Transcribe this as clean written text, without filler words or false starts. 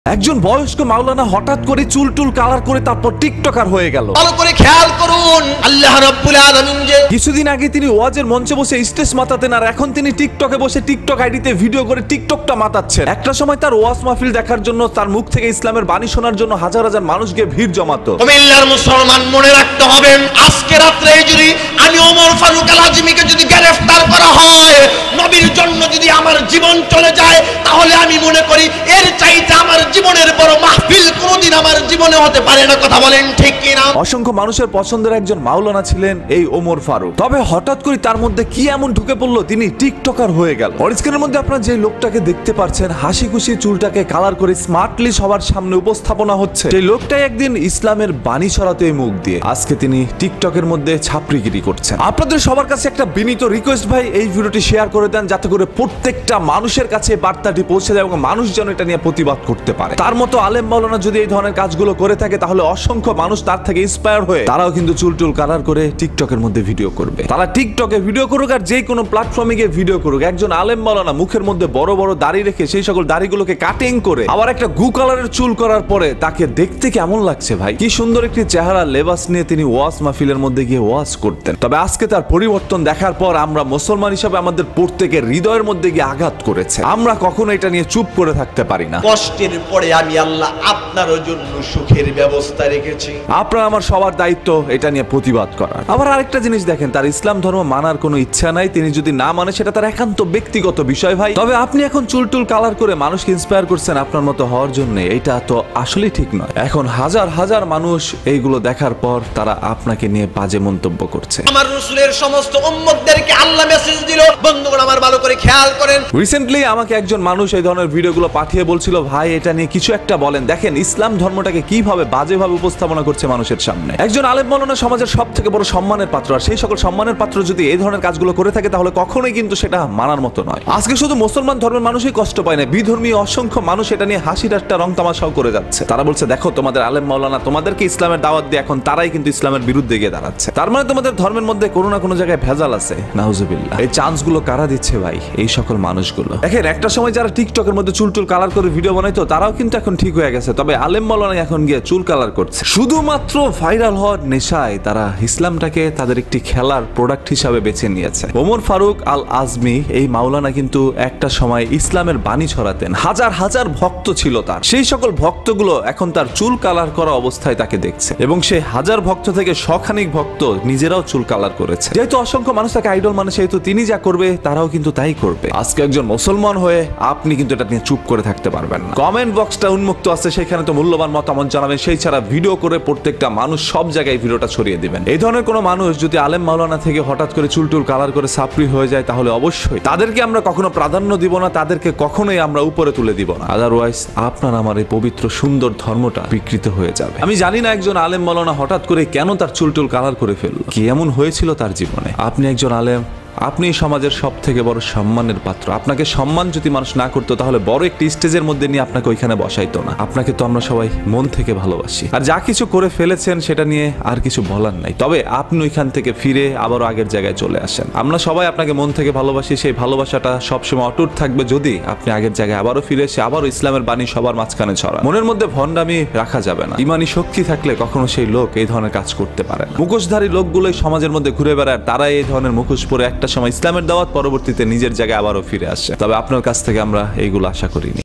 একজন বয়স্ক মাওলানা হঠাৎ করে চুল টুল কালার করে তারপর টিকটকার হয়ে গেল। ভালো করে খেয়াল করুন, আল্লাহ রাব্বুল আলামিন যে কিছুদিন আগে তিনি ওয়াজের মঞ্চে বসে স্টেজ মাতাতেন, আর এখন তিনি টিকটকে বসে টিকটক আইডিতে ভিডিও করে টিকটকটা মাতাচ্ছেন। একটা সময় তার ওয়াজ মাহফিল দেখার জন্য, তার মুখ থেকে ইসলামের বাণী শোনার জন্য হাজার হাজার মানুষ গিয়ে ভিড় জমাতো। কুমিল্লার মুসলমান মনে রাখতে হবে, আজকে রাত্রে যদি আমি ওমর ফারুক আল আজমিকে যদি গ্রেফতার করা হয়, নবীর জন্য যদি আমার জীবন চলে যায়, তাহলে আমি মনে করি এর চাইতে আমার জীবনের বড় মাহফিল কোনদিন আমার জীবনে হতে পারে না। কথা বলেন ঠিক কিনা? অসংখ্য মানুষের পছন্দের একজন মাওলানা ছিলেন এই ওমর ফারুক। তবে হঠাৎ করে তার মধ্যে কি এমন ঢুকে পড়লো তিনি টিকটকার হয়ে গেল। স্ক্রিনের মধ্যে আপনারা যে লোকটাকে দেখতে পাচ্ছেন, হাসি খুশি চুলটাকে কালার করে স্মার্টলি সবার সামনে উপস্থাপনা হচ্ছে, সেই লোকটাই একদিন ইসলামের বাণী ছড়াতে মুখ দিয়ে আজকে তিনি টিকটকের মধ্যে ছাপরিগিরি করছেন। আপনাদের সবার কাছে একটা বিনীত রিকোয়েস্ট ভাই, এই ভিডিওটি শেয়ার করে দেন যাতে করে প্রত্যেকটা মানুষের কাছে বার্তাটি পৌঁছে যায় এবং মানুষ যেন এটা নিয়ে প্রতিবাদ করতে পারে। তার মতো আলেম মাওলানা যদি এই ধরনের কাজগুলো করে থাকে, তাহলে অসংখ্য মানুষ তার থেকে ইন্সপায়ার হয়ে তারাও কিন্তু চুল টুল কালার করে টিকটকের মধ্যে ভিডিও করবে। তারা টিকটকে ভিডিও করুক আর যে কোনো প্ল্যাটফর্মে গিয়ে ভিডিও করুক, একজন আলেম মাওলানা মুখের মধ্যে বড় বড় দাড়ি রেখে সেই সকল দাড়িগুলোকে কাটিং করে আবার একটা গু কালারের চুল করার পরে তাকে দেখতে কেমন লাগছে ভাই? কি সুন্দর একটি চেহারা লেবাস নিয়ে তিনি ওয়াজ মাহফিলের মধ্যে গিয়ে ওয়াজ করতেন। তবে আজকে তার পরিবর্তন দেখার পর আমরা মুসলমান হিসেবে আমাদের প্রত্যেকের হৃদয়ের মধ্যে গিয়ে আঘাত করেছে। আমরা কখনো এটা নিয়ে চুপ করে থাকতে পারি না। কষ্টের পরে আমি আল্লাহ আপনারও জন্য সুখের ব্যবস্থা রেখেছি। আপনার আমার সবার দায়িত্ব এটা নিয়ে প্রতিবাদ করার। আবার আরেকটা জিনিস দেখেন, তার ইসলাম ধর্ম মানার কোনো ইচ্ছা নাই, তিনি যদি না মানে সেটা তার একান্ত ব্যক্তিগত বিষয় ভাই। তবে আপনি এখন চুল টুল কালার করে মানুষকে ইন্সপায়ার করছেন আপনার মতো হওয়ার জন্য, এটা তো আসলেই ঠিক নয়। এখন হাজার হাজার মানুষ এইগুলো দেখার পর তারা আপনাকে নিয়ে বাজে মন্তব্য করছে। আমার রাসূলের সমস্ত উম্মতদেরকে আল্লাহ মেসেজ দিল, বন্ধুগণ আমার ভালো করে খেয়াল করেন। রিসেন্টলি আমাকে একজন মানুষ এই ধরনের ভিডিওগুলো পাঠিয়ে বলছিল, ভাই এটা নিয়ে কিছু একটা বলেন। দেখেন ইসলাম ধর্মটাকে কিভাবে বাজেভাবে উপস্থাপনা করছে মানুষের সামনে। একজন আলেম মাওলানা সমাজের সব থেকে বড় সম্মানের পাত্র, আর সেই সকল সম্মানের পাত্র যদি এই ধরনের কাজগুলো করে থাকে তাহলে কখনোই কিন্তু সেটা মানার মতো নয়। আজকে শুধু মুসলমান ধর্মের মানুষই কষ্ট পায় না, বিধর্মী অসংখ্য মানুষ এটা নিয়ে হাসি ঠাট্টা রং তামাশাও করে যাচ্ছে। তারা বলছে দেখো তোমাদের আলেম মাওলানা তোমাদেরকে ইসলামের দাওয়াত দিয়ে এখন তারাই কিন্তু ইসলামের বিরুদ্ধে গিয়ে দাঁড়াচ্ছে। তার মানে তোমাদের ধর্মের মধ্যে কোনো না কোনো জায়গায় ভেজাল আছে। নাউজুবিল্লাহ। এই চান্সগুলো কারা দিচ্ছে ভাই? এই সকল মানুষগুলো। দেখেন একটা সময় যারা টিকটকের মধ্যে চুল টুল কালার করে ভিডিও বানাইতো তারাও কিন্তু এখন ঠিক হয়ে গেছে। তবে আলেম মাওলানা এখন গিয়ে চুল কালার করছে শুধুমাত্র ভাইরাল হওয়ার নেশায়। তারা ইসলামটাকে তাদের একটি খেলার প্রোডাক্ট হিসাবে বেছে নিয়েছে। ওমর ফারুক আল আজমি এই মাওলানা কিন্তু একটা সময় ইসলামের বাণী ছড়াতেন, হাজার হাজার ভক্ত ছিল তার। সেই সকল ভক্তগুলো এখন তার চুল কালার করা অবস্থায় তাকে দেখছে এবং সেই হাজার ভক্ত থেকে শখানিক ভক্ত নিজেরাও চুল কালার করেছে। যেহেতু অসংখ্য মানুষ তাকে আইডল মানে, সেহেতু তিনি যা করবে তারাও কিন্তু তাই করবে। আজকে একজন মুসলমান হয়ে আপনি কিন্তু এটা নিয়ে চুপ করে থাকতে পারবেন না। কমেন্ট বক্সটা উন্মুক্ত আছে, সেখানে তো মূল্যবান মতামত জানাবেন। সেই ছাড়া ভিডিও করে প্রত্যেকটা মানুষ সব জায়গায় ভিডিওটা ছড়িয়ে দিবেন। এই ধরনের কোনো মানুষ যদি আলেম মাওলানা থেকে হঠাৎ করে চুল টুল কালার করে সাপরি হয়ে যায়, তাহলে অবশ্যই তাদেরকে আমরা কখনো প্রাধান্য দিব না, তাদেরকে কখনোই আমরা উপরে তুলে দিব না। আদারওয়াইজ আপনার আমার এই পবিত্র সুন্দর ধর্মটা বিকৃত হয়ে যাবে। আমি জানি না একজন আলেম মাওলানা হঠাৎ করে কেন তার চুল টুল কালার করে ফেললো, কি এমন হয়েছিল তার জীবনে। আপনি একজন আলেম, আপনি সমাজের সব থেকে বড় সম্মানের পাত্র। আপনাকে সম্মান যদি মানুষ না করতো তাহলে বড় একটি স্টেজের মধ্যে নিয়ে আপনাকে ওইখানে বসাইতো না। আপনাকে তো আমরা সবাই মন থেকে ভালোবাসি, আর যা কিছু করে ফেলেছেন সেটা নিয়ে আর কিছু বলার নাই। তবে আপনি ওইখান থেকে ফিরে আবারও আগের জায়গায় চলে আসেন। আমরা সবাই আপনাকে মন থেকে ভালোবাসি, সেই ভালোবাসাটা সবসময় অটুট থাকবে যদি আপনি আগের জায়গায় আবারও ফিরে এসে আবারও ইসলামের বাণী সবার মাঝখানে ছড়া। মনের মধ্যে ভণ্ডামি রাখা যাবে না। ইমানি শক্তি থাকলে কখনো সেই লোক এই ধরনের কাজ করতে পারে না। মুখোশধারী লোকগুলোই সমাজের মধ্যে ঘুরে বেড়ায়, তারাই এই ধরনের মুখোশ পরে একটা সময় ইসলামের দাওয়াত, পরবর্তীতে নিজের জায়গায় আবারও ফিরে আসে। তবে আপনার কাছ থেকে আমরা এইগুলো আশা করিনি।